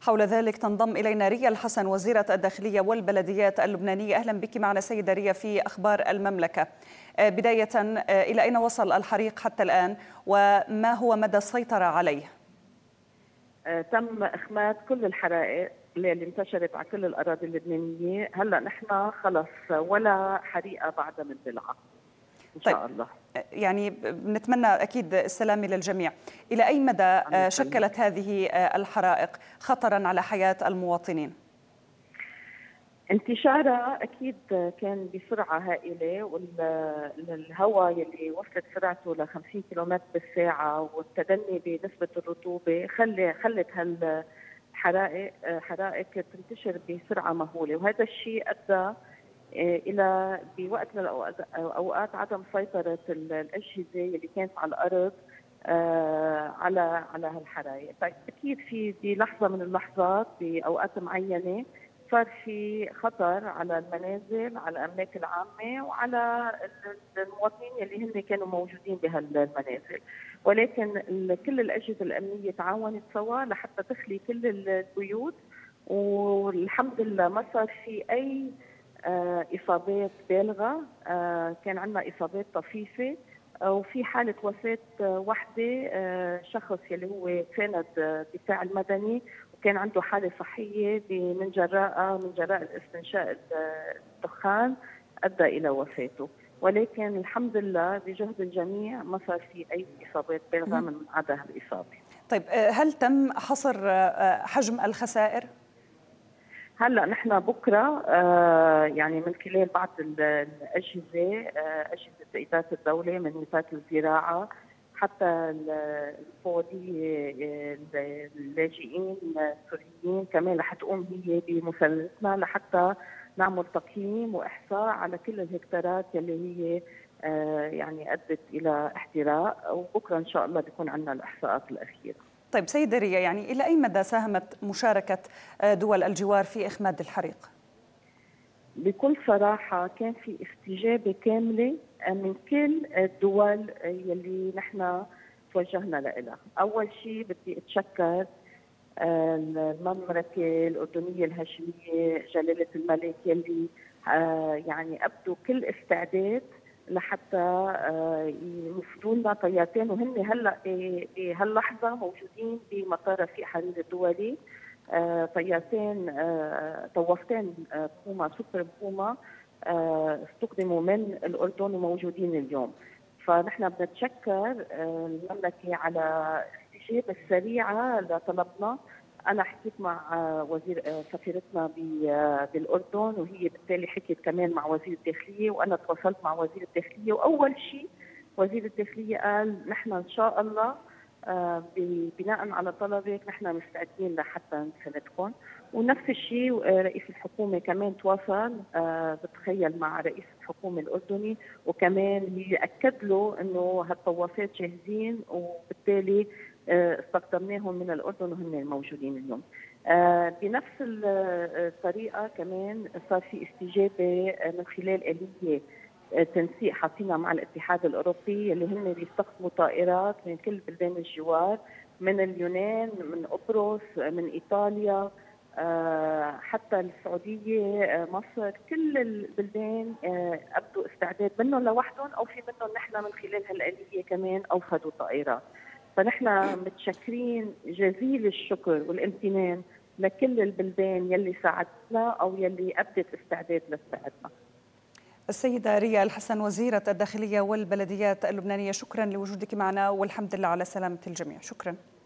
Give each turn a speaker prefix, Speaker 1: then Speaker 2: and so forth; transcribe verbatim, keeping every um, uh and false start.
Speaker 1: حول ذلك تنضم إلينا ريا الحسن وزيرة الداخلية والبلديات اللبنانية. أهلا بك معنا سيدة ريا في أخبار المملكة. بداية، إلى أين وصل الحريق حتى الآن وما هو مدى السيطرة عليه؟
Speaker 2: تم إخماد كل الحرائق اللي انتشرت على كل الأراضي اللبنانية. هلأ نحن خلص ولا حريقة بعد من بلعة إن شاء
Speaker 1: طيب.
Speaker 2: الله.
Speaker 1: يعني بنتمنى أكيد السلام للجميع. إلى أي مدى شكلت هذه الحرائق خطرا على حياة المواطنين؟
Speaker 2: انتشارها أكيد كان بسرعة هائلة، والهواء اللي وصلت سرعته ل خمسين كيلومتر بالساعة والتدني بنسبة الرطوبة خلي خلت هالحرائق حرائق تنتشر بسرعة مهولة، وهذا الشيء أدى إلى بوقت من الأوقات عدم سيطرة الأجهزة اللي كانت على الأرض على على هالحرائق. طيب أكيد في بلحظة من اللحظات بأوقات معينة صار في خطر على المنازل، على الأملاك العامة، وعلى المواطنين اللي هن كانوا موجودين بهالمنازل، ولكن كل الأجهزة الأمنية تعاونت سوا لحتى تخلي كل البيوت، والحمد لله ما صار في أي آه إصابات بالغة. آه كان عندنا إصابات طفيفة، وفي حالة وفاة وحدة، آه شخص يلي هو ساند الدفاع المدني وكان عنده حالة صحية من جراء من جراء الاستنشاء الدخان أدى إلى وفاته، ولكن الحمد لله بجهد الجميع ما صار في أي إصابات بالغة من عدا هالإصابة.
Speaker 1: طيب، هل تم حصر حجم الخسائر؟
Speaker 2: هلا نحن بكره آه يعني من خلال بعض الاجهزه آه اجهزه اداره الدوله من وزاره الزراعه حتى الفوضيه اللاجئين السوريين كمان رح تقوم هي بمساندتنا لحتى نعمل تقييم واحصاء على كل الهكتارات اللي هي آه يعني ادت الى احتراق، وبكره ان شاء الله بيكون عندنا الاحصاءات الاخيره.
Speaker 1: طيب سيدة ريا، يعني إلى أي مدى ساهمت مشاركة دول الجوار في إخماد الحريق؟
Speaker 2: بكل صراحة كان في استجابة كاملة من كل الدول يلي نحن توجهنا لها. أول شيء بدي أتشكر المملكة الأردنية الهاشمية جلالة الملك يلي يعني أبدوا كل استعداد لحتى يوفروا لنا طيارتين، وهن هلا بهاللحظه موجودين بمطار رفيق حرير الدولي. طيارتين طوافتين بوما سوبر بوما استخدموا من الاردن وموجودين اليوم. فنحن بنتشكر المملكه على الاستجابه السريعه لطلبنا. أنا حكيت مع وزير سفيرتنا بالأردن، وهي بالتالي حكيت كمان مع وزير الداخلية، وأنا تواصلت مع وزير الداخلية، وأول شيء وزير الداخلية قال نحن إن شاء الله بناء على طلبك نحن مستعدين لحتى نساندكم. ونفس الشيء رئيس الحكومة كمان تواصل بتخيل مع رئيس الحكومة الأردني، وكمان هي أكد له إنه هالطوافات جاهزين، وبالتالي استقدمناهم من الأردن وهم موجودين اليوم. بنفس الطريقة كمان صار في استجابة من خلال آلية تنسيق حاطينها مع الاتحاد الأوروبي اللي هم بيستخدموا طائرات من كل بلدان الجوار، من اليونان، من قبرص، من إيطاليا، حتى السعودية، مصر، كل البلدان أبدوا استعداد منهم لوحدهم أو في منهم نحن من خلال هالآلية كمان أوفدوا طائرات. فنحن متشكرين جزيل الشكر والامتنان لكل البلدان يلي ساعدتنا أو يلي أبدت استعداد لتساعدنا.
Speaker 1: السيدة ريا الحسن وزيرة الداخلية والبلديات اللبنانية، شكرا لوجودك معنا والحمد لله على سلامة الجميع. شكرا.